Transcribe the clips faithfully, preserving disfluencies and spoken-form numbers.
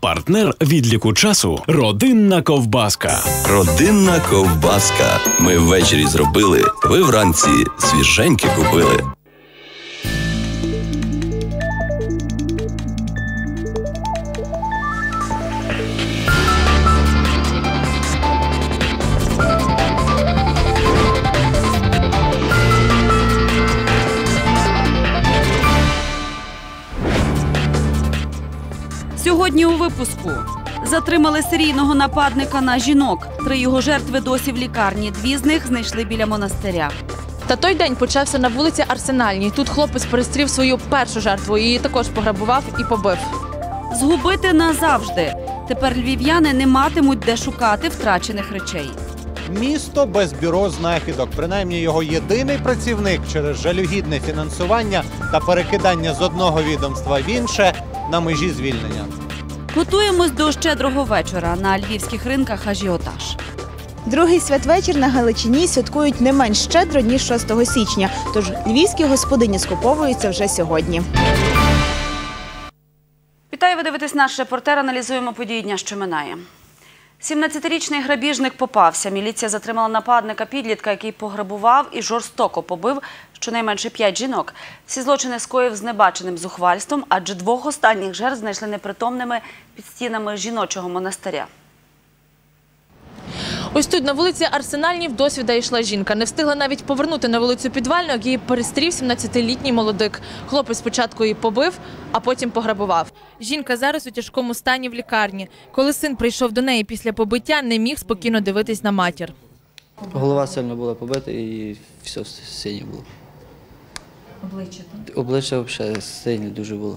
Партнер відліку часу – Родинна ковбаска. Родинна ковбаска. Ми ввечері зробили, ви вранці свіженьке купили. Сьогодні у випуску. Затримали серійного нападника на жінок. Три його жертви досі в лікарні. Дві з них знайшли біля монастиря. Та той день почався на вулиці Арсенальній. Тут хлопець перестрів свою першу жертву. Її також пограбував і побив. Згубити назавжди. Тепер львів'яни не матимуть де шукати втрачених речей. Місто без бюро знахідок. Принаймні його єдиний працівник через жалюгідне фінансування та перекидання з одного відомства в інше на межі звільнення. Готуємось до щедрого вечора. На львівських ринках ажіотаж. Другий святвечір на Галичині святкують не менш щедро, ніж шостого січня. Тож львівські господині скуповуються вже сьогодні. Вітаю, ви дивитесь наш репортер. Аналізуємо події дня, що минає. сімнадцятирічний грабіжник попався. Міліція затримала нападника-підлітка, який пограбував і жорстоко побив щонайменше п'ять жінок. Всі злочини скоїв з небаченим зухвальством, адже двох останніх жертв знайшли непритомними під стінами жіночого монастиря. Ось тут, на вулиці Арсенальній, в досвіда йшла жінка. Не встигла навіть повернути на вулицю Підвальну, як її перестрів сімнадцятилітній молодик. Хлопець спочатку її побив, а потім пограбував. Жінка зараз у тяжкому стані в лікарні. Коли син прийшов до неї після побиття, не міг спокійно дивитись на матір. Голова сильно була побита і все синє було. Обличчя так? Обличчя взагалі синє дуже було.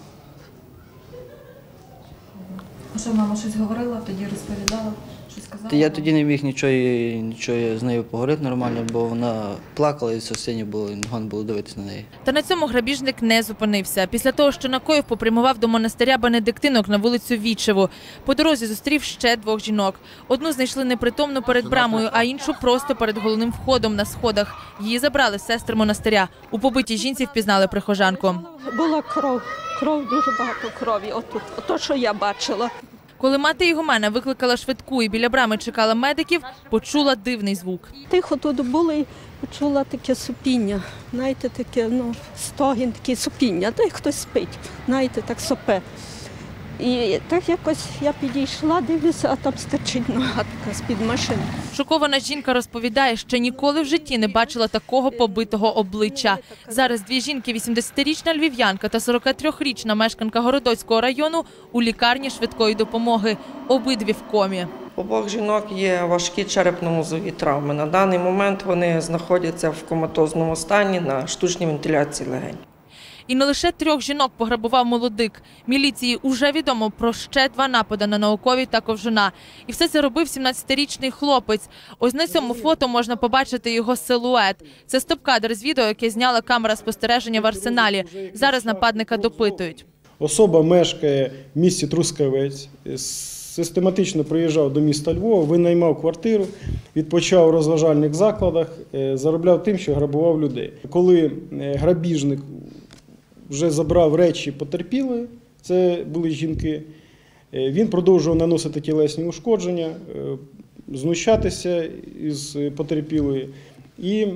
А що, мама щось говорила, тоді розповідала? Я тоді не міг нічого, нічого з нею поговорити нормально, бо вона плакала і все синє було, і не було дивитися на неї. Та на цьому грабіжник не зупинився. Після того, що накоїв, попрямував до монастиря Бенедиктинок на вулицю Вічеву. По дорозі зустрів ще двох жінок. Одну знайшли непритомну перед брамою, а іншу просто перед головним входом на сходах. Її забрали сестри монастиря. У побитій жінці впізнали прихожанку. Була кров, кров, дуже багато крові, отут, ото, що я бачила. Коли мати Ігумена викликала швидку і біля брами чекала медиків, почула дивний звук. Тихо тут були і почула таке супіння, знаєте, таке, ну, стогін, таке супіння, та й хтось спить, знаєте, так сопе. І так якось я підійшла, дивлюся, а там стирчить нога така з-під машини. Шокована жінка розповідає, що ніколи в житті не бачила такого побитого обличчя. Зараз дві жінки, вісімдесятирічна львів'янка та сорокатрирічна мешканка Городоцького району, у лікарні швидкої допомоги. Обидві в комі. У обох жінок є важкі черепно-мозові травми. На даний момент вони знаходяться в коматозному стані на штучній вентиляції легень. І не лише трьох жінок пограбував молодик. Міліції уже відомо про ще два напади на науковій та ковжуна. І все це робив сімнадцятирічний хлопець. Ось на цьому фото можна побачити його силует. Це стоп-кадр з відео, яке зняла камера спостереження в Арсеналі. Зараз нападника допитують. Особа мешкає в місті Трускавець, систематично приїжджав до міста Львова, винаймав квартиру, відпочивав у розважальних закладах, заробляв тим, що грабував людей. Коли грабіжник вже забрав речі потерпілої, це були жінки, він продовжував наносити тілесні ушкодження, знущатися із потерпілої і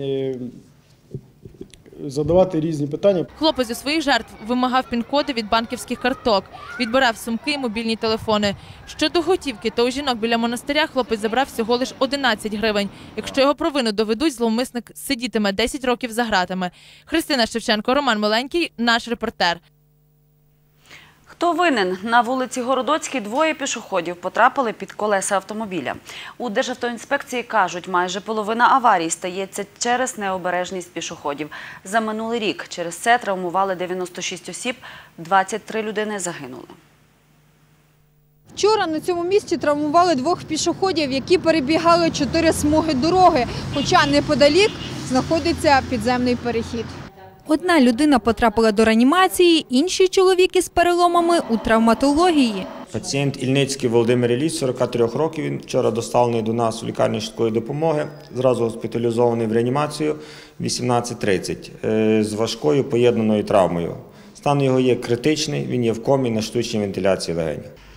задавати різні питання. Хлопець у своїх жертв вимагав пін-коди від банківських карток, відбирав сумки і мобільні телефони. Щодо готівки, то у жінок біля монастиря хлопець забрав всього лише одинадцять гривень. Якщо його провину доведуть, зловмисник сидітиме десять років за ґратами. Христина Шевченко, Роман Миленький, наш репортер. Хто винен? На вулиці Городоцькій двоє пішоходів потрапили під колеса автомобіля. У Державтоінспекції кажуть, майже половина аварій стається через необережність пішоходів. За минулий рік через це травмували дев'яносто шість осіб, двадцять три людини загинули. Вчора на цьому місці травмували двох пішоходів, які перебігали чотири смуги дороги, хоча неподалік знаходиться підземний перехід. Одна людина потрапила до реанімації, інші чоловіки з переломами у травматології. Пацієнт Ільницький Володимир Ілліч, сорок три роки, він вчора доставлений до нас у лікарню швидкої допомоги, зразу госпіталізований в реанімацію вісімнадцять тридцять з важкою поєднаною травмою. Стан його є критичний, він є в комі на штучній вентиляції легень.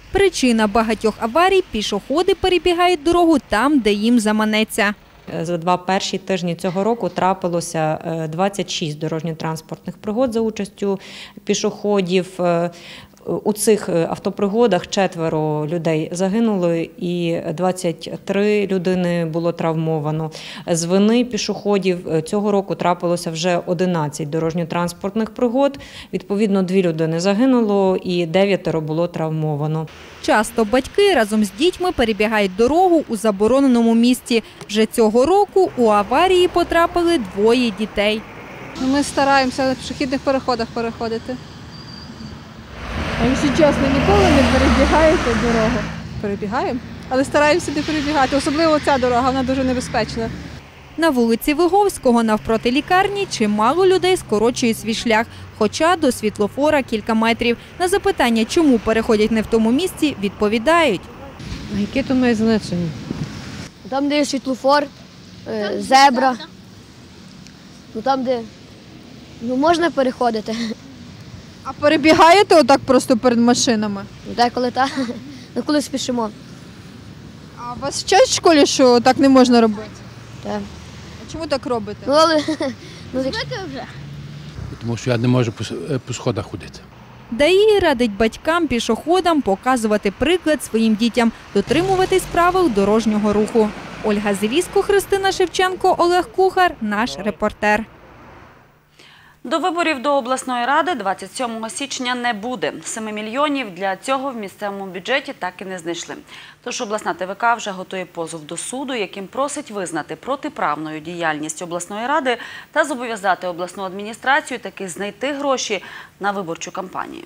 Причина багатьох аварій – пішоходи перебігають дорогу там, де їм заманеться. За два перші тижні цього року трапилося двадцять шість дорожньо-транспортних пригод за участю пішоходів. У цих автопригодах четверо людей загинуло і двадцять три людини було травмовано. З вини пішоходів цього року трапилося вже одинадцять дорожньо-транспортних пригод. Відповідно, дві людини загинуло і дев'ятеро було травмовано. Часто батьки разом з дітьми перебігають дорогу у забороненому місці. Вже цього року у аварії потрапили двоє дітей. Ми стараємося на пішохідних переходах переходити. А якщо чесно, ніколи не перебігаєте дорогу? Перебігаємо, але стараємося не перебігати. Особливо ця дорога, вона дуже небезпечна. На вулиці Виговського навпроти лікарні чимало людей скорочують свій шлях, хоча до світлофора кілька метрів. На запитання, чому переходять не в тому місці, відповідають. А яке то має значення? Там, де є світлофор, зебра, ну там, де ну, можна переходити. А перебігаєте отак просто перед машинами? Деколи так, ну коли спішимо. А вас вчать в школі, що так не можна робити? Так. А чому так робите? Ну, але... ну, вже. Тому що я не можу по сходах ходити. ДАІ радить батькам, пішоходам показувати приклад своїм дітям, дотримуватись правил дорожнього руху. Ольга Зеліско, Христина Шевченко, Олег Кухар, наш репортер. До виборів до обласної ради двадцять сьомого січня не буде. Семи мільйонів для цього в місцевому бюджеті так і не знайшли. Тож обласна ТВК вже готує позов до суду, яким просить визнати протиправною діяльність обласної ради та зобов'язати обласну адміністрацію таки знайти гроші на виборчу кампанію.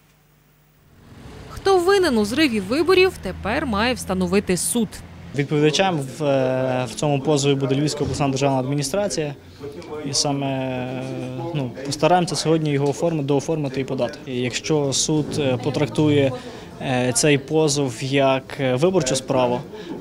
Хто винен у зриві виборів, тепер має встановити суд. Відповідачем в, в цьому позові буде Львівська обласна державна адміністрація. І саме ну, постараємося сьогодні його оформити, дооформити і подати. І якщо суд потрактує цей позов як виборчу справу,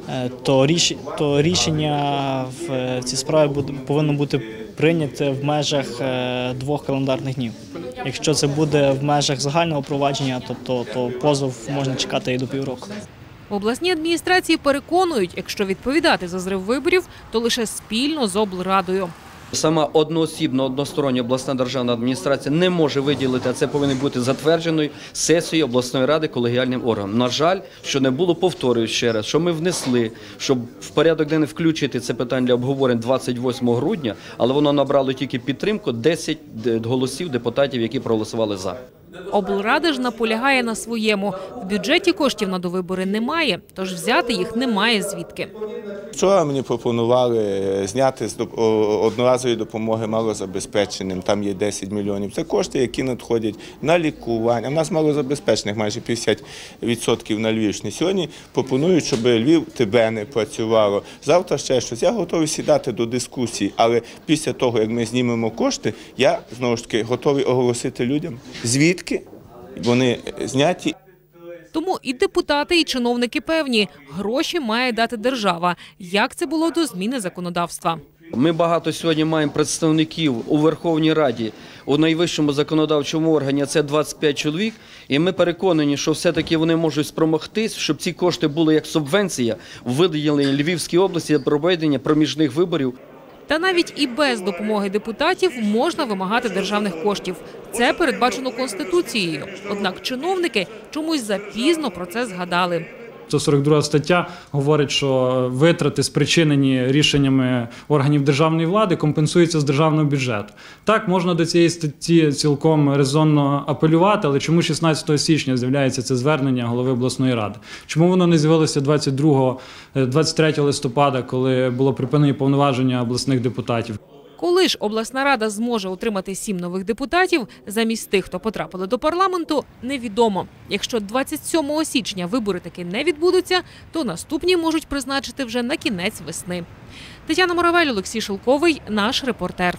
то, ріш, то рішення в цій справі буде, повинно бути прийняте в межах двох календарних днів. Якщо це буде в межах загального провадження, то, то, то позов можна чекати і до півроку. В обласній адміністрації переконують, якщо відповідати за зрив виборів, то лише спільно з облрадою. Сама одноосібна, одностороння обласна державна адміністрація не може виділити, а це повинно бути затвердженою сесією обласної ради колегіальним органом. На жаль, що не було, повторюю ще раз, що ми внесли, щоб в порядок денний включити це питання для обговорень двадцять восьмого грудня, але воно набрало тільки підтримку десять голосів депутатів, які проголосували за. Облрада ж наполягає на своєму. В бюджеті коштів на довибори немає, тож взяти їх немає звідки. Вчора мені пропонували зняти з одноразової допомоги малозабезпеченим, там є десять мільйонів. Це кошти, які надходять на лікування. У нас малозабезпечених майже п'ятдесят відсотків на Львівщині. Сьогодні пропонують, щоб Львів ТБ не працювало. Завтра ще щось. Я готовий сідати до дискусії, але після того, як ми знімемо кошти, я, знову ж таки, готовий оголосити людям, звідки вони зняті. Тому і депутати, і чиновники певні, гроші має дати держава. Як це було до зміни законодавства? Ми багато сьогодні маємо представників у Верховній Раді, у найвищому законодавчому органі, це двадцять п'ять чоловік, і ми переконані, що все-таки вони можуть спромогтись, щоб ці кошти були як субвенція, виділені Львівській області для проведення проміжних виборів. Та навіть і без допомоги депутатів можна вимагати державних коштів. Це передбачено Конституцією. Однак чиновники чомусь запізно про це згадали. сто сорок друга стаття говорить, що витрати, спричинені рішеннями органів державної влади, компенсуються з державного бюджету. Так, можна до цієї статті цілком резонно апелювати, але чому шістнадцятого січня з'являється це звернення голови обласної ради? Чому воно не з'явилося двадцять другого, двадцять третього листопада, коли було припинені повноваження обласних депутатів? Коли ж обласна рада зможе отримати сім нових депутатів замість тих, хто потрапили до парламенту, невідомо. Якщо двадцять сьомого січня вибори таки не відбудуться, то наступні можуть призначити вже на кінець весни. Тетяна Моравель, Олексій Шелковий, наш репортер.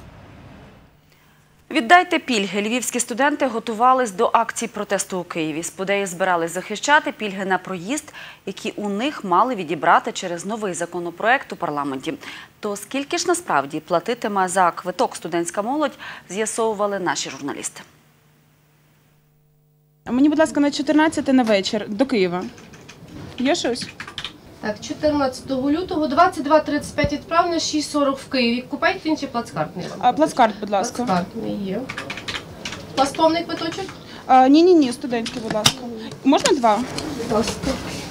Віддайте пільги. Львівські студенти готувались до акцій протесту у Києві. Сподеї збирались захищати пільги на проїзд, які у них мали відібрати через новий законопроект у парламенті. То скільки ж насправді платитиме за квиток студентська молодь, з'ясовували наші журналісти. Мені, будь ласка, на чотирнадцяте на вечір до Києва. Є щось? Так, чотирнадцятого лютого, двадцять два тридцять п'ять відправлення, шість сорок в Києві. Купайте він чи плацкартний? А, плацкарт, будь ласка. Плацкартний є. У вас повний квиточок? Ні-ні-ні, студентський, будь ласка. Можна два? Будь ласка.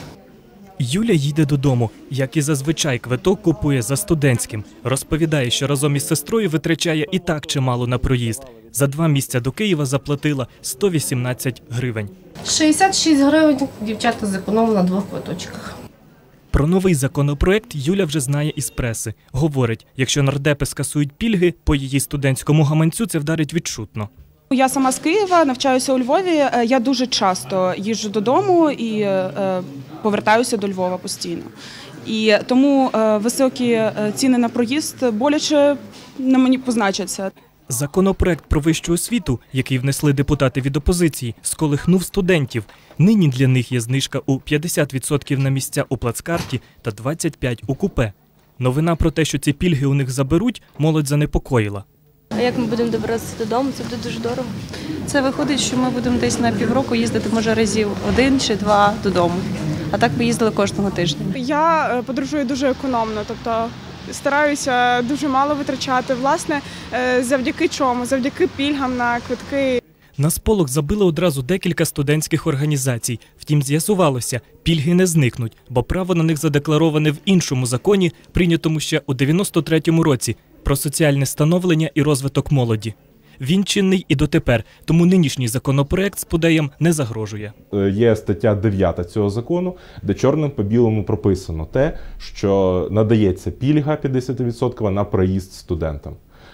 Юля їде додому. Як і зазвичай, квиток купує за студентським. Розповідає, що разом із сестрою витрачає і так чимало на проїзд. За два місця до Києва заплатила сто вісімнадцять гривень. шістдесят шість гривень дівчата зекономили на двох квиточках. Про новий законопроект Юля вже знає із преси. Говорить, якщо нардепи скасують пільги, по її студентському гаманцю це вдарить відчутно. Я сама з Києва, навчаюся у Львові. Я дуже часто їжджу додому і е, повертаюся до Львова постійно. І тому е, високі ціни на проїзд боляче на мені позначаться. Законопроект про вищу освіту, який внесли депутати від опозиції, сколихнув студентів. Нині для них є знижка у п'ятдесят відсотків на місця у плацкарті та двадцять п'ять відсотків у купе. Новина про те, що ці пільги у них заберуть, молодь занепокоїла. А як ми будемо добиратися додому, це буде дуже дорого. Це виходить, що ми будемо десь на півроку їздити, може, разів один чи два додому. А так ми їздили кожного тижня. Я подорожую дуже економно, тобто стараюся дуже мало витрачати. Власне, завдяки чому? Завдяки пільгам на квитки. На сполох забили одразу декілька студентських організацій. Втім, з'ясувалося, пільги не зникнуть, бо право на них задеклароване в іншому законі, прийнятому ще у дев'яносто третьому році, про соціальне становлення і розвиток молоді. Він чинний і дотепер, тому нинішній законопроект сподеям не загрожує. Є стаття дев'ята цього закону, де чорним по білому прописано те, що надається пільга п'ятдесят відсотків на проїзд студентам.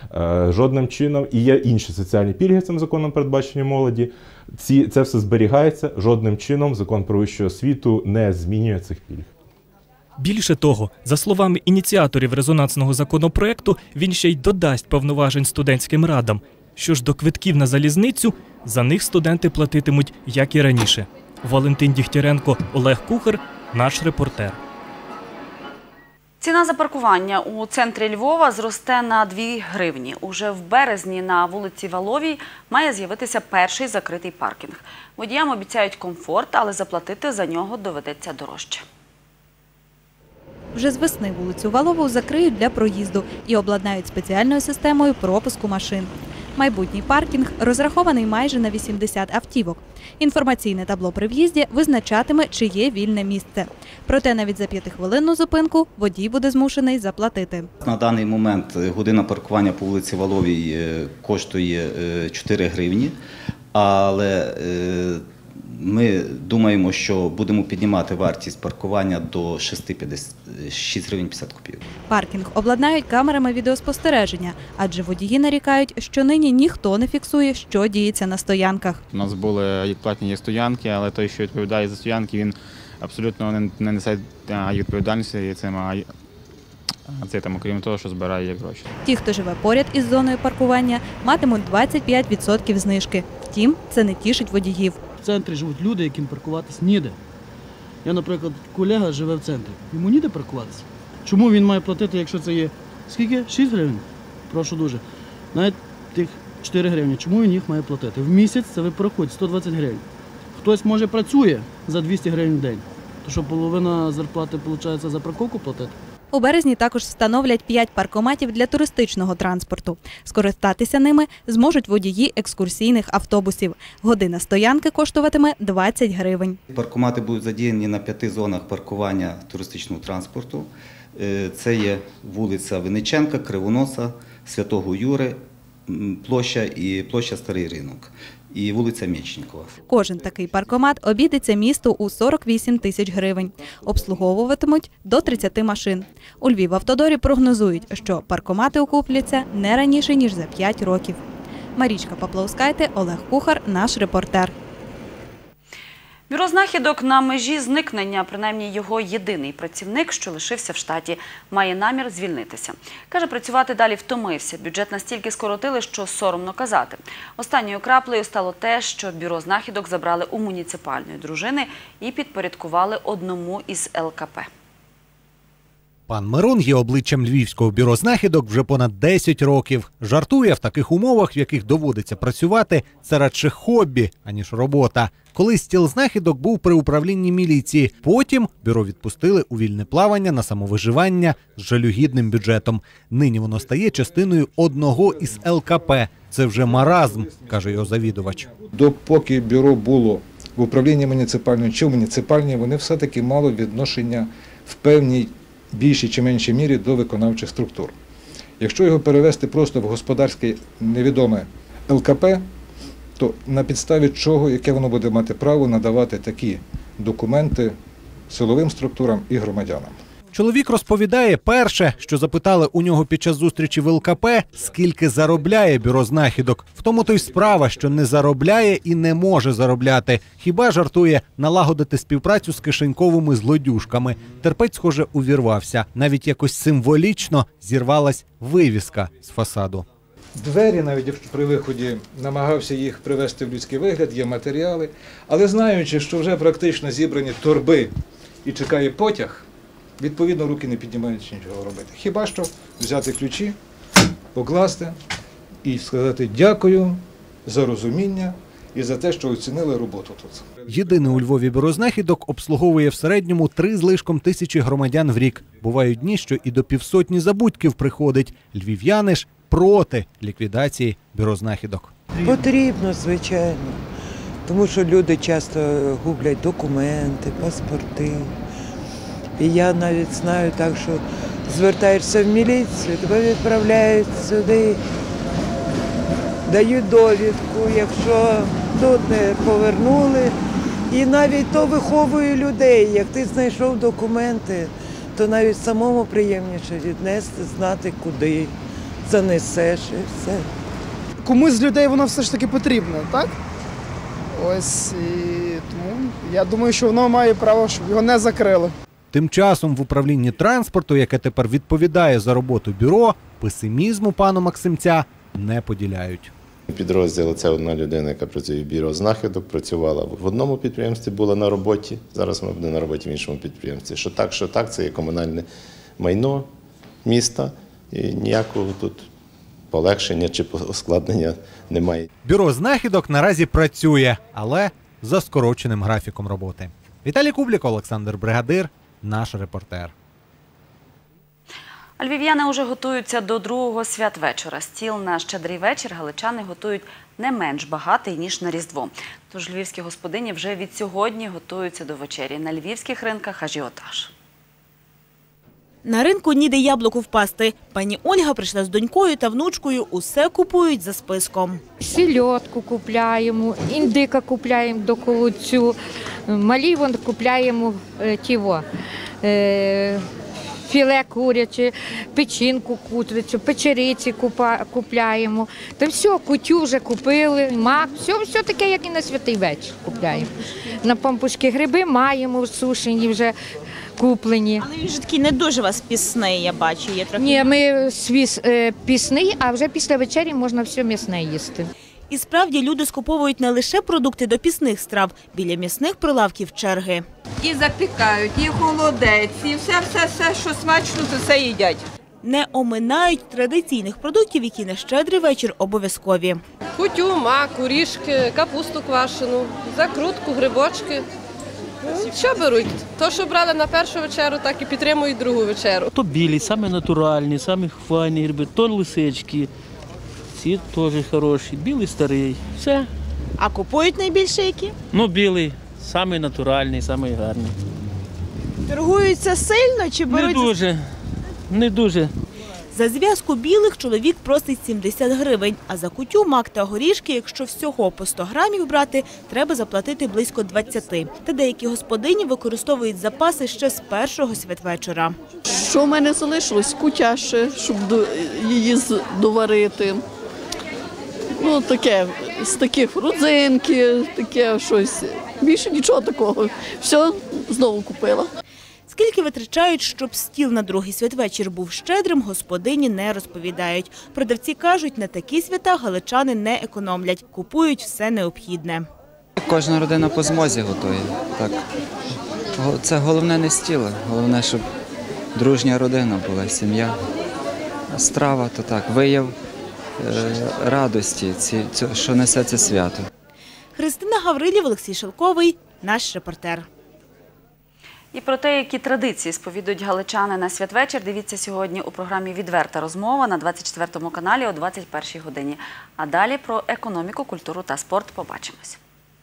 Жодним чином, і є інші соціальні пільги цим законом передбачені молоді, Ці, це все зберігається, жодним чином закон про вищу освіту не змінює цих пільг. Більше того, за словами ініціаторів резонансного законопроекту, він ще й додасть повноважень студентським радам. Що ж до квитків на залізницю, за них студенти платитимуть, як і раніше. Валентин Дігтяренко, Олег Кухар, наш репортер. Ціна за паркування у центрі Львова зросте на дві гривні. Уже в березні на вулиці Валовій має з'явитися перший закритий паркінг. Водіям обіцяють комфорт, але заплатити за нього доведеться дорожче. Вже з весни вулицю Валову закриють для проїзду і обладнають спеціальною системою пропуску машин. Майбутній паркінг розрахований майже на вісімдесят автівок. Інформаційне табло при в'їзді визначатиме, чи є вільне місце. Проте навіть за п'ятихвилинну зупинку водій буде змушений заплатити. На даний момент година паркування по вулиці Валовій коштує чотири гривні, але ми думаємо, що будемо піднімати вартість паркування до шість гривень п'ятдесят копійок. Паркінг обладнають камерами відеоспостереження, адже водії нарікають, що нині ніхто не фіксує, що діється на стоянках. У нас були як платні стоянки, але той, що відповідає за стоянки, він абсолютно не несе відповідальності і це має. Це там, окрім того, що збирає як гроші. Ті, хто живе поряд із зоною паркування, матимуть двадцять п'ять відсотків знижки. Втім, це не тішить водіїв. В центрі живуть люди, яким паркуватись ніде. Я, наприклад, колега живе в центрі. Йому ніде паркуватися. Чому він має платити, якщо це є скільки? шість гривень? Прошу дуже. Навіть тих чотири гривні. Чому він їх має платити? В місяць це ви порахуєте сто двадцять гривень. Хтось, може, працює за двісті гривень в день. То що половина зарплати, виходить, за парковку платити? У березні також встановлять п'ять паркоматів для туристичного транспорту. Скористатися ними зможуть водії екскурсійних автобусів. Година стоянки коштуватиме двадцять гривень. Паркомати будуть задіяні на п'яти зонах паркування туристичного транспорту. Це є вулиця Винниченка, Кривоноса, Святого Юри, площа і площа Старий Ринок. І вулиця Мєчникова. Кожен такий паркомат обійдеться місту у сорок вісім тисяч гривень. Обслуговуватимуть до тридцяти машин. У Львівавтодорі прогнозують, що паркомати окупляться не раніше, ніж за п'ять років. Марічка Поплавскайте, Олег Кухар, наш репортер. Бюро знахідок на межі зникнення, принаймні його єдиний працівник, що лишився в штаті, має намір звільнитися. Каже, працювати далі втомився. Бюджет настільки скоротили, що соромно казати. Останньою краплею стало те, що бюро знахідок забрали у муніципальної дружини і підпорядкували одному із ел ка пе. Пан Мирон є обличчям Львівського бюро знахідок вже понад десять років. Жартує, в таких умовах, в яких доводиться працювати, це радше хобі, аніж робота. Колись стіл знахідок був при управлінні міліції. Потім бюро відпустили у вільне плавання на самовиживання з жалюгідним бюджетом. Нині воно стає частиною одного із ел ка пе. Це вже маразм, каже його завідувач. Допоки бюро було в управлінні муніципальному чи в муніципальній, вони все-таки мали відношення в певній більшій чи меншій мірі до виконавчих структур. Якщо його перевести просто в господарське невідоме ел ка пе, то на підставі чого, яке воно буде мати право надавати такі документи силовим структурам і громадянам. Чоловік розповідає, перше, що запитали у нього під час зустрічі в ел ка пе, скільки заробляє бюро знахідок. В тому то й справа, що не заробляє і не може заробляти. Хіба, жартує, налагодити співпрацю з кишеньковими злодюжками. Терпець, схоже, увірвався. Навіть якось символічно зірвалась вивіска з фасаду. Двері, навіть якщо при виході намагався їх привести в людський вигляд, є матеріали. Але знаючи, що вже практично зібрані торби і чекає потяг, відповідно, руки не піднімають нічого робити. Хіба що взяти ключі, покласти і сказати дякую за розуміння і за те, що оцінили роботу тут. Єдине у Львові бюро знахідок обслуговує в середньому три з лишком тисячі громадян в рік. Бувають дні, що і до півсотні забудьків приходить. Львів'яни ж проти ліквідації бюро знахідок. Потрібно, звичайно, тому що люди часто гублять документи, паспорти. І я навіть знаю так, що звертаєшся в міліцію, тебе відправляють сюди, дають довідку, якщо тут не повернули. І навіть то виховує людей. Як ти знайшов документи, то навіть самому приємніше віднести, знати куди, занесеш і все. Комусь з людей воно все ж таки потрібно, так? Ось, і тому я думаю, що воно має право, щоб його не закрили. Тим часом в управлінні транспорту, яке тепер відповідає за роботу бюро, песимізму пана Максимця не поділяють. Підрозділ – це одна людина, яка працює в бюро знахідок, працювала в одному підприємстві, була на роботі, зараз вона буде на роботі в іншому підприємстві. Що так, що так, це є комунальне майно міста, і ніякого тут полегшення чи ускладнення немає. Бюро знахідок наразі працює, але за скороченим графіком роботи. Віталій Кублік, Олександр Бригадир, наш репортер. Львів'яни уже готуються до другого святвечора. Стіл на щедрий вечір галичани готують не менш багатий, ніж на Різдво. Тож львівські господині вже від сьогодні готуються до вечері. На львівських ринках ажіотаж. На ринку ніде яблуку впасти. Пані Ольга прийшла з донькою та внучкою, усе купують за списком. Сільотку купляємо, індика купляємо до колодцю, малі вон купляємо е, тіво, е, філе куряче, печінку кутрицю, печериці купа, купляємо. Та все, кутю вже купили, мак, все, все таке, як і на святий вечір купляємо. На пампушки гриби маємо сушені вже. Куплені. Але він ж такий не дуже у вас пісний, я бачу. Є трохи... Ні, ми свіс, е, пісний, а вже після вечері можна все м'ясне їсти. І справді люди скуповують не лише продукти до пісних страв. Біля м'ясних прилавків черги. І запікають, і холодець, і все-все-все, що смачно, то все їдять. Не оминають традиційних продуктів, які на щедрий вечір обов'язкові. Кутю, мак, орішки, капусту квашену, закрутку, грибочки. Що беруть? То, що брали на першу вечерю, так і підтримують другу вечеру. То білі, саме натуральні, саме файні гриби, то лисички. Ці теж хороші, білий старий, все. А купують найбільше які? Ну, білий, самий натуральний, самий гарний. Торгуються сильно чи беруть? Не дуже, не дуже. За зв'язку білих чоловік просить сімдесят гривень, а за кутю, мак та горішки, якщо всього по сто грамів брати, треба заплатити близько двадцяти. Та деякі господині використовують запаси ще з першого святвечора. Що в мене залишилось? Кутя ще, щоб її доварити. Ну, таке, з таких родзинки, таке щось. Більше нічого такого. Все, знову купила. Скільки витрачають, щоб стіл на другий святвечір був щедрим, господині не розповідають. Продавці кажуть, на такі свята галичани не економлять, купують все необхідне. Кожна родина по змозі готує. Так. Це головне не стіл, головне, щоб дружня родина була, сім'я. Страва то так, вияв е, радості, ці, ці, що несе це свято. Христина Гаврилів, Олексій Шелковий, наш репортер. І про те, які традиції сповідують галичани на святвечір, дивіться сьогодні у програмі «Відверта розмова» на двадцять четвертому каналі о двадцять першій годині. А далі про економіку, культуру та спорт побачимось.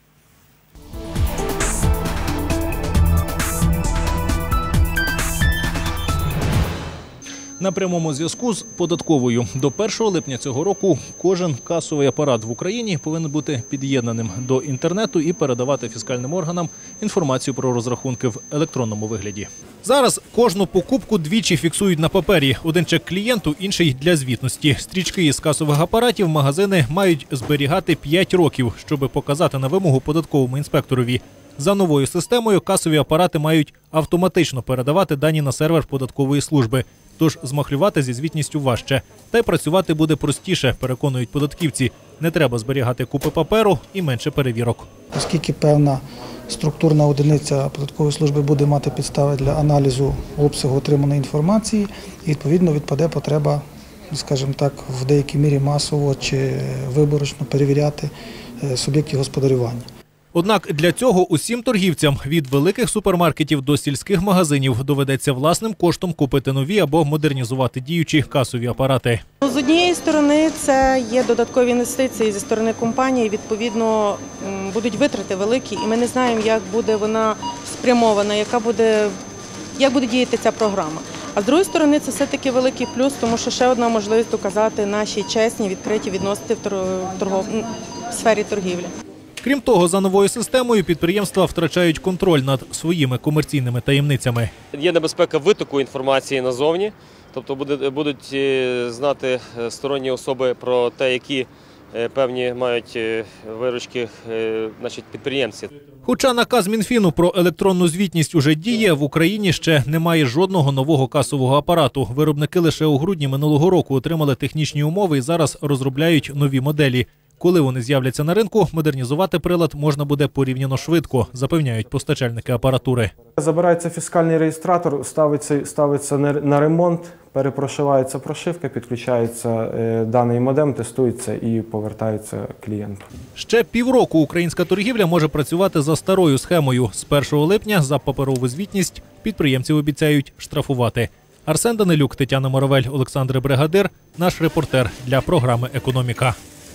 На прямому зв'язку з податковою. До першого липня цього року кожен касовий апарат в Україні повинен бути під'єднаним до інтернету і передавати фіскальним органам інформацію про розрахунки в електронному вигляді. Зараз кожну покупку двічі фіксують на папері. Один чек клієнту, інший для звітності. Стрічки із касових апаратів магазини мають зберігати п'ять років, щоб показати на вимогу податковому інспекторові. За новою системою касові апарати мають автоматично передавати дані на сервер податкової служби. Тож змахлювати зі звітністю важче. Та й працювати буде простіше, переконують податківці. Не треба зберігати купи паперу і менше перевірок. Оскільки певна структурна одиниця податкової служби буде мати підстави для аналізу обсягу отриманої інформації, і відповідно відпаде потреба, скажімо так, в деякій мірі масово чи виборочно перевіряти суб'єктів господарювання. Однак для цього усім торгівцям від великих супермаркетів до сільських магазинів доведеться власним коштом купити нові або модернізувати діючі касові апарати. З однієї сторони це є додаткові інвестиції зі сторони компанії, відповідно будуть витрати великі, і ми не знаємо, як буде вона спрямована, яка буде, як буде діяти ця програма. А з другої сторони це все-таки великий плюс, тому що ще одна можливість доказати наші чесні, відкриті відносини в, торгов... в сфері торгівлі. Крім того, за новою системою підприємства втрачають контроль над своїми комерційними таємницями. Є небезпека витоку інформації назовні, тобто будуть знати сторонні особи про те, які певні мають виручки значить, підприємці. Хоча наказ Мінфіну про електронну звітність уже діє, в Україні ще немає жодного нового касового апарату. Виробники лише у грудні минулого року отримали технічні умови і зараз розробляють нові моделі. Коли вони з'являться на ринку, модернізувати прилад можна буде порівняно швидко, запевняють постачальники апаратури. Забирається фіскальний реєстратор, ставиться, ставиться на ремонт, перепрошивається прошивка, підключається даний модем, тестується і повертається клієнту. Ще півроку українська торгівля може працювати за старою схемою. З першого липня за паперову звітність підприємців обіцяють штрафувати. Арсен Данилюк, Тетяна Моравель, Олександр Бригадир – наш репортер для програми «Економіка».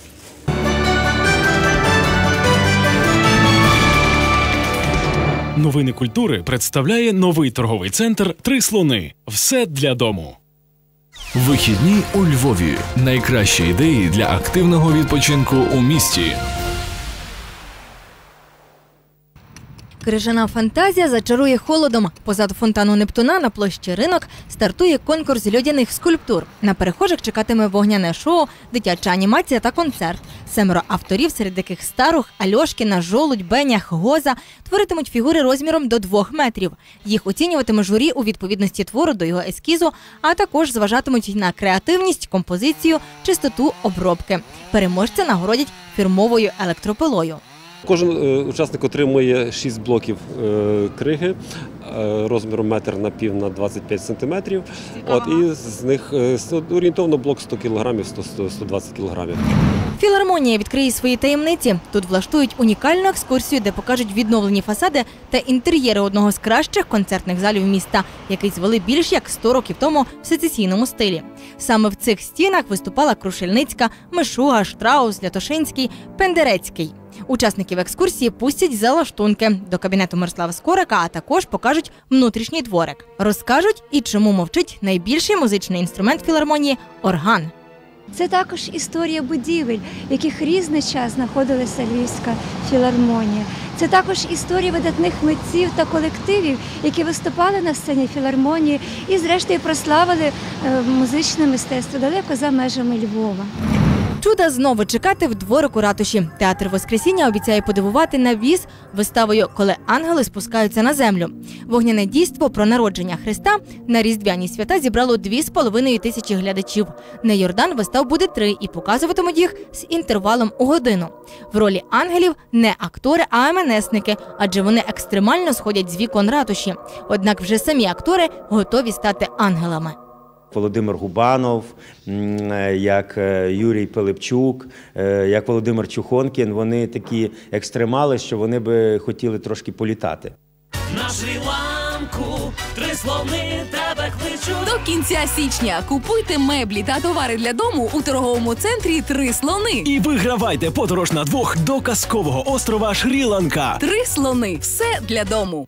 Новини культури представляє новий торговий центр «Три слони». Все для дому. Вихідні у Львові. Найкращі ідеї для активного відпочинку у місті. Крижана фантазія зачарує холодом. Позаду фонтану Нептуна на площі Ринок стартує конкурс льодяних скульптур. На перехожих чекатиме вогняне шоу, дитяча анімація та концерт. Семеро авторів, серед яких Старух, Альошкіна, Жолудь, Бенях, Гоза, творитимуть фігури розміром до двох метрів. Їх оцінюватиме журі у відповідності твору до його ескізу, а також зважатимуть на креативність, композицію, чистоту обробки. Переможця нагородять фірмовою електропилою. Кожен учасник отримує шість блоків криги розміром метр на пів на двадцять п'ять сантиметрів. От, і з них орієнтовно блок сто кілограмів, сто - сто двадцять кілограмів. Філармонія відкриє свої таємниці. Тут влаштують унікальну екскурсію, де покажуть відновлені фасади та інтер'єри одного з кращих концертних залів міста, який звели більш як сто років тому в сецесійному стилі. Саме в цих стінах виступала Крушельницька, Мишуга, Штраус, Лятошинський, Пендерецький. Учасників екскурсії пустять за лаштунки до кабінету Мирослава Скорика, а також покажуть внутрішній дворик. Розкажуть і чому мовчить найбільший музичний інструмент філармонії – орган. Це також історія будівель, в яких різний час знаходилася Львівська філармонія. Це також історія видатних митців та колективів, які виступали на сцені філармонії і, зрештою, прославили музичне мистецтво далеко за межами Львова. Чуда знову чекати в дворику ратуші. Театр Воскресіння обіцяє подивувати на віз виставою «Коли ангели спускаються на землю». Вогняне дійство про народження Христа на різдвяні свята зібрало дві з половиною тисячі глядачів. На Йордан вистав буде три і показуватимуть їх з інтервалом у годину. В ролі ангелів не актори, а ем-ен-есники, адже вони екстремально сходять з вікон ратуші. Однак вже самі актори готові стати ангелами. Володимир Губанов, як Юрій Пилипчук, як Володимир Чухонкін. Вони такі екстремали, що вони би хотіли трошки політати. На Шрі-Ланку три слони тебе кличуть. До кінця січня купуйте меблі та товари для дому у торговому центрі «Три слони». І вигравайте подорож на двох до казкового острова Шрі-Ланка. «Три слони» – все для дому.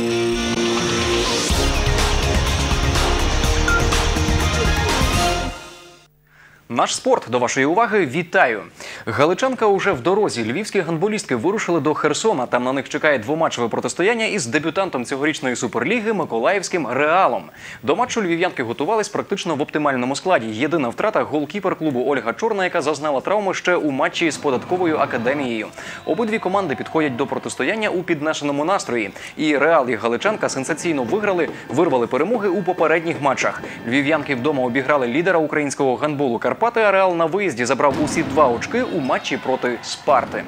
Наш спорт до вашої уваги. Вітаю! Галичанка уже в дорозі. Львівські гандболістки вирушили до Херсона. Там на них чекає двоматчеве протистояння із дебютантом цьогорічної Суперліги Миколаївським «Реалом». До матчу львів'янки готувались практично в оптимальному складі. Єдина втрата – голкіпер клубу Ольга Чорна, яка зазнала травми ще у матчі з податковою академією. Обидві команди підходять до протистояння у піднесеному настрої. І «Реал» і галичанка сенсаційно виграли, вирвали перемоги у попередніх матчах. Львів'янки вдома обіграли лідера українського гандболу Карпати, а «Реал» на виїзді забрав усі два очки у матчі проти «Спарти».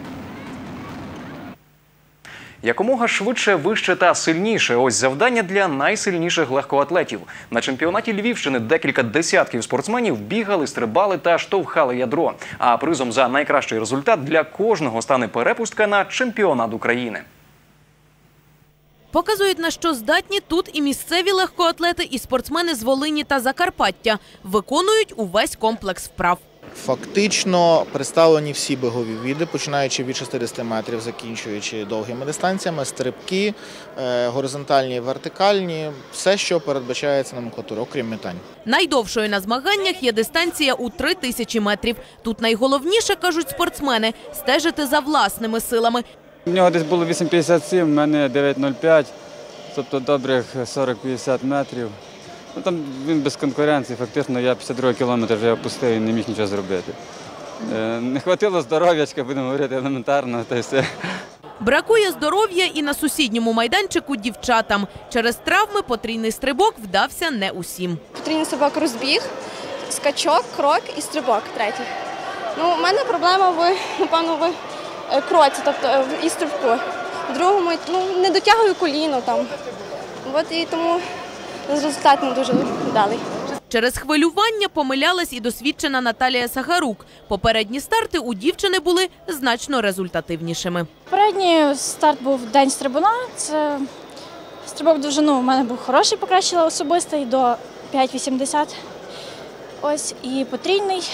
Якомога швидше, вище та сильніше – ось завдання для найсильніших легкоатлетів. На чемпіонаті Львівщини декілька десятків спортсменів бігали, стрибали та штовхали ядро. А призом за найкращий результат для кожного стане перепустка на чемпіонат України. Показують, на що здатні тут і місцеві легкоатлети, і спортсмени з Волині та Закарпаття. Виконують увесь комплекс вправ. Фактично представлені всі бігові види, починаючи від шістдесят метрів, закінчуючи довгими дистанціями, стрибки, горизонтальні і вертикальні, все, що передбачається номенклатурою, окрім метань. Найдовшою на змаганнях є дистанція у три тисячі метрів. Тут найголовніше, кажуть спортсмени, стежити за власними силами. У нього десь було вісім п'ятдесят сім, в мене дев'ять нуль п'ять, тобто добрих сорок-п'ятдесят метрів. Ну, там він без конкуренції, фактично я п'ятдесят другий кілометр вже опустив і не міг нічого зробити. Е, не хватило здоров'ячка, будемо говорити елементарно, та й все. Бракує здоров'я і на сусідньому майданчику дівчатам. Через травми потрійний стрибок вдався не усім. Потрійний стрибок розбіг, скачок, крок і стрибок третій. Ну, у мене проблема в, напевно, в кроці, тобто і стрибку. В другому, ну, не дотягую коліно там. От і тому результат не дуже вдалий. Через хвилювання помилялась і досвідчена Наталія Сагарук. Попередні старти у дівчини були значно результативнішими. Попередній старт був день стрибуна. Це стрибок довжину у мене був хороший, покращила особистий до п'ять вісімдесят. Ось і потрійний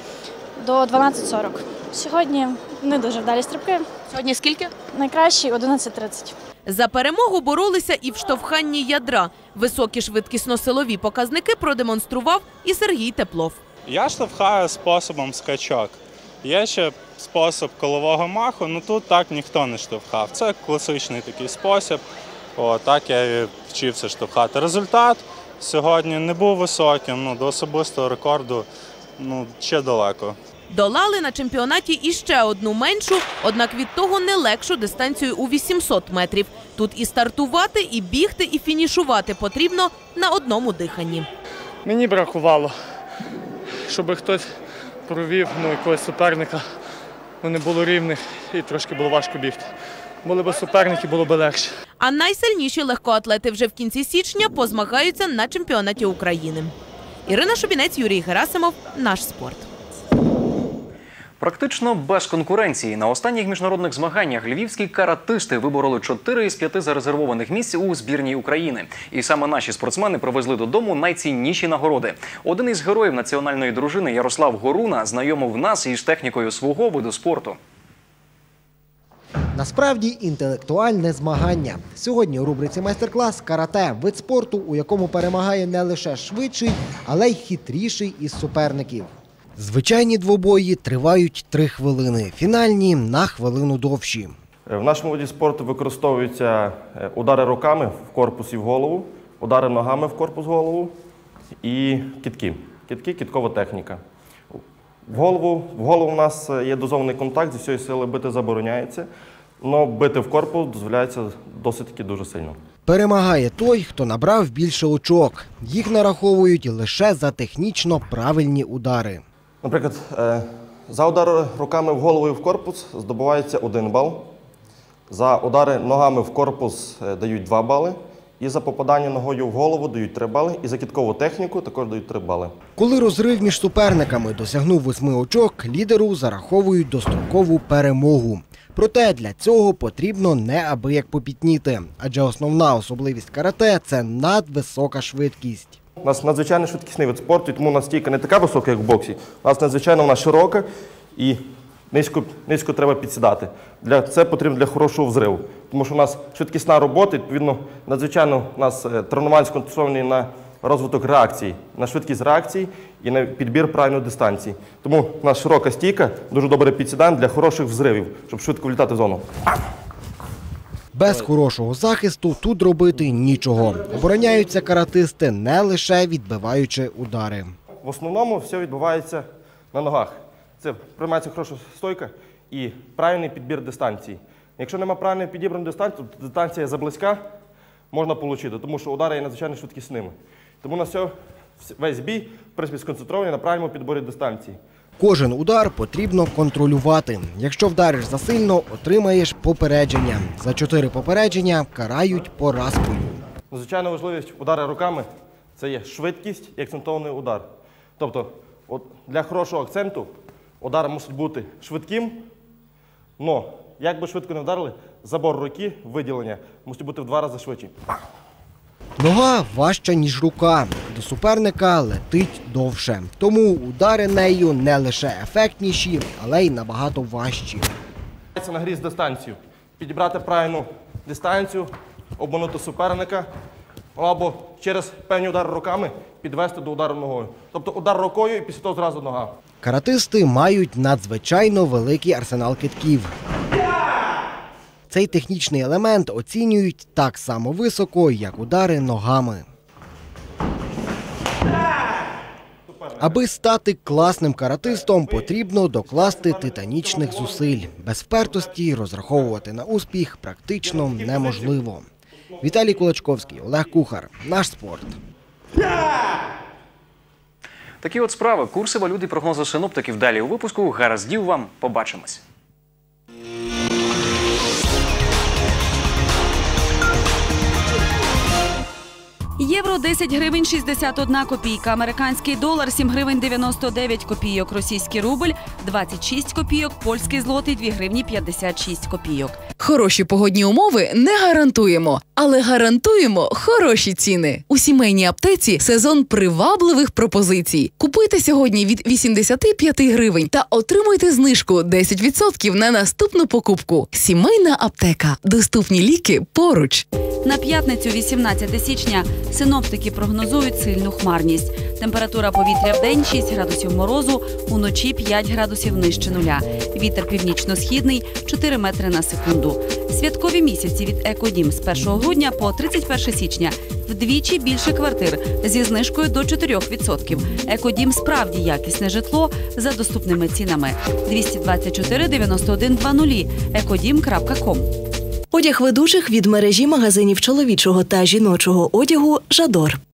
до дванадцять сорок. Сьогодні не дуже вдалі стрибки. Сьогодні скільки? Найкращий одинадцять тридцять. За перемогу боролися і в штовханні ядра. Високі швидкісно-силові показники продемонстрував і Сергій Теплов. Я штовхаю способом скачок. Є ще спосіб колового маху, але тут так ніхто не штовхав. Це класичний такий спосіб. О, так я і вчився штовхати. Результат сьогодні не був високим, ну, до особистого рекорду ну, ще далеко. Долали на чемпіонаті іще одну меншу, однак від того не легшу дистанцію у вісімсот метрів. Тут і стартувати, і бігти, і фінішувати потрібно на одному диханні. Мені бракувало, щоб хтось провів ну, якогось суперника, ну, не було рівних і трошки було важко бігти. Були б суперники, було б легше. А найсильніші легкоатлети вже в кінці січня позмагаються на чемпіонаті України. Ірина Шубінець, Юрій Герасимов. Наш спорт. Практично без конкуренції. На останніх міжнародних змаганнях львівські каратисти вибороли чотири із п'яти зарезервованих місць у збірній України. І саме наші спортсмени привезли додому найцінніші нагороди. Один із героїв національної дружини Ярослав Горуна знайомив нас із технікою свого виду спорту. Насправді інтелектуальне змагання. Сьогодні у рубриці «Майстер-клас» карате – вид спорту, у якому перемагає не лише швидший, але й хитріший із суперників. Звичайні двобої тривають три хвилини, фінальні – на хвилину довші. В нашому виді спорту використовуються удари руками в корпус і в голову, удари ногами в корпус, голову і кидки. Кидки – кидкова техніка. В голову, в голову у нас є дозований контакт, зі всієї сили бити забороняється, але бити в корпус дозволяється досить таки дуже сильно. Перемагає той, хто набрав більше очок. Їх нараховують лише за технічно правильні удари. Наприклад, за удари руками в голову і в корпус здобувається один бал, за удари ногами в корпус дають два бали, і за попадання ногою в голову дають три бали, і за кидкову техніку також дають три бали. Коли розрив між суперниками досягнув восьми очок, лідеру зараховують дострокову перемогу. Проте для цього потрібно неабияк попітніти, адже основна особливість карате – це надвисока швидкість. У нас надзвичайно швидкісний вид спорту, тому у нас стійка не така висока, як в боксі. У нас надзвичайно вона широка і низько, низько треба підсідати. Для, це потрібно для хорошого взриву, тому що у нас швидкісна робота, відповідно, надзвичайно у нас тренування сконцентровані на розвиток реакцій, на швидкість реакцій і на підбір правильної дистанції. Тому у нас широка стійка, дуже добре підсідаємо для хороших взривів, щоб швидко влітати в зону. Без хорошого захисту тут робити нічого. Обороняються каратисти не лише відбиваючи удари. В основному все відбувається на ногах. Це приймається хороша стойка і правильний підбір дистанції. Якщо немає правильно підібраної дистанції, то дистанція заблизька можна отримати, тому що удари є надзвичайно швидкісними. Тому на все, весь бій, в принципі, сконцентрований на правильному підборі дистанції. Кожен удар потрібно контролювати. Якщо вдариш засильно, отримаєш попередження. За чотири попередження карають поразкою. Звичайно, важливість удару руками – це є швидкість і акцентований удар. Тобто, от для хорошого акценту удар мусить бути швидким, але як би швидко не вдарили, забор руки, виділення мусить бути в два рази швидший. Нога важча, ніж рука. До суперника летить довше. Тому удари нею не лише ефектніші, але й набагато важчі. Це нагріз дистанцію. Підібрати правильну дистанцію, обманути суперника, або через певні удари руками підвести до удару ногою. Тобто удар рукою і після того зразу нога. Каратисти мають надзвичайно великий арсенал кидків. Цей технічний елемент оцінюють так само високо, як удари ногами. Аби стати класним каратистом, потрібно докласти титанічних зусиль. Без впертості розраховувати на успіх практично неможливо. Віталій Кулачковський, Олег Кухар. Наш спорт. Такі от справи. Курси валют і прогнози синоптиків далі у випуску. Гараздів вам. Побачимось. Євро – десять гривень шістдесят одна копійка, американський долар – сім гривень дев'яносто дев'ять копійок, російський рубль – двадцять шість копійок, польський злотий – дві гривні п'ятдесят шість копійок. Хороші погодні умови не гарантуємо, але гарантуємо хороші ціни. У сімейній аптеці сезон привабливих пропозицій. Купуйте сьогодні від вісімдесят п'ять гривень та отримуйте знижку десять відсотків на наступну покупку. Сімейна аптека. Доступні ліки поруч. На п'ятницю, вісімнадцяте січня, синоптики прогнозують сильну хмарність. Температура повітря в день – шість градусів морозу, уночі – п'ять градусів нижче нуля. Вітер північно-східний – чотири метри на секунду. Святкові місяці від Екодім з першого грудня по тридцять перше січня. Вдвічі більше квартир зі знижкою до чотирьох відсотків. Екодім – справді якісне житло за доступними цінами. двісті двадцять чотири дев'яносто один двадцять екодім крапка ком. Одяг ведучих від мережі магазинів чоловічого та жіночого одягу «Жадор».